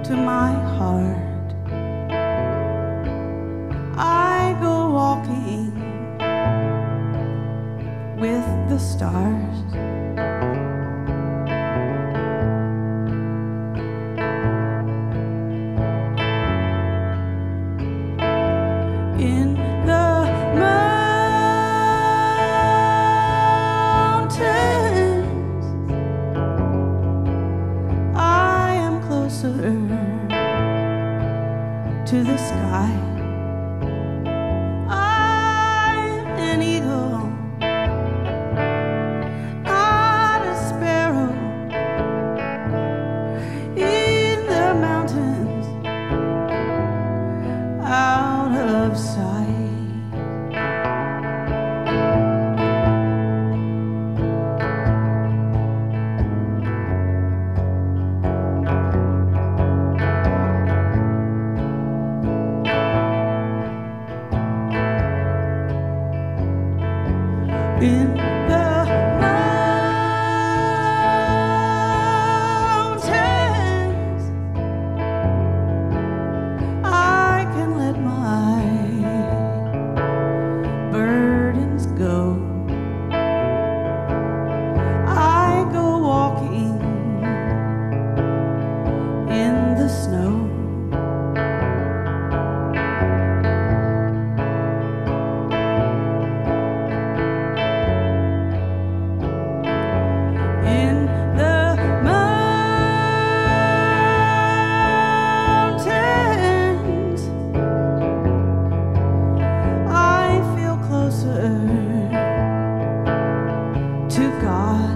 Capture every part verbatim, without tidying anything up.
to my heart. I go walking with the stars. In the mountains, I am closer to the sky. I'm an eagle, not a sparrow. In the mountains, out of sight. In the mountains, I can let my burdens go. I go walking in the snow. In the mountains, I feel closer to God.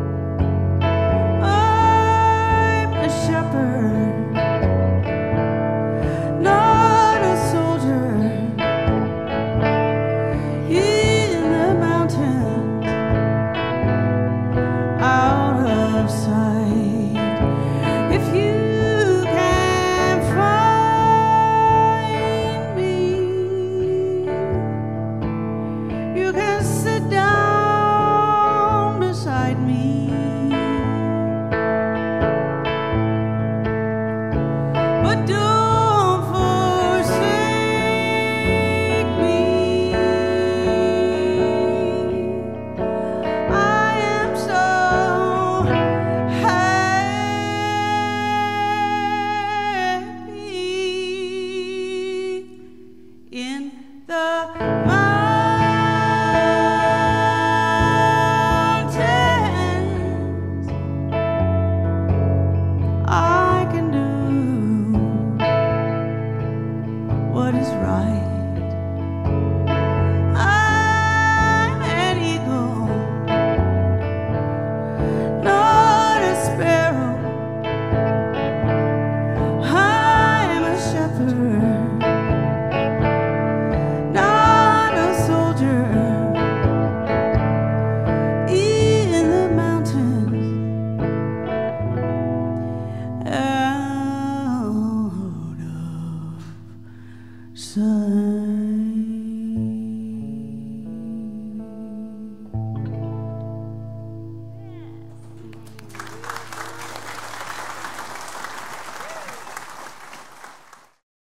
I'm a shepherd, not a soldier. In the mountains, out of sight. If you can find me, you can sit down beside me. But don't forsake me. I am so happy in the mountains. I can do what is right. I'm an eagle, not a sparrow. I'm a shepherd, not a soldier. In the mountains, out of sight.